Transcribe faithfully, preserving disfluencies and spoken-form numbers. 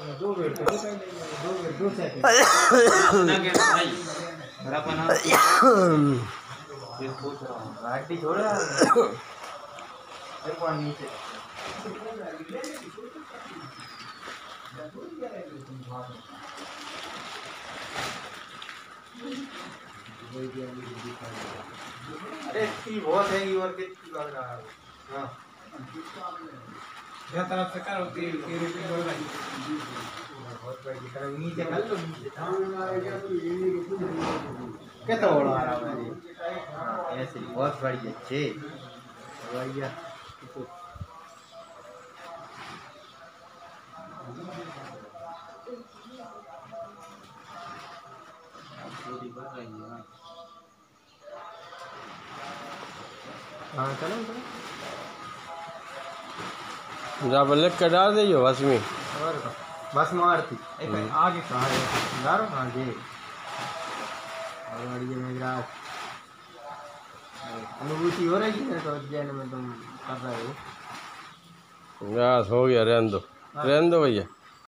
दो वेट दो वेट दो सेकंड ना के भाई बड़ा बना ये पूछ रहा हूं गाड़ी छोड़ा एक बार नीचे अरे इसकी बहुत है और कितनी लग रहा है हां क्या तरफ से करो तेल तेल पे बोल रही बहुत बड़ी तरह नीचे कर लो नीचे कितना बड़ा आ रहा है ऐसे बहुत बड़ी अच्छे भैया थोड़ी बढ़ रही है हाँ चलो चलो जब लिख के डाल दियो बस में और बस मारती एक आगे कहाँ है यारो कहाँ जे और ये मेरा अनुभूति हो रही है तो उज्जैन में तुम कर रहे हो बस हो गया रहने दो रहने दो भैया।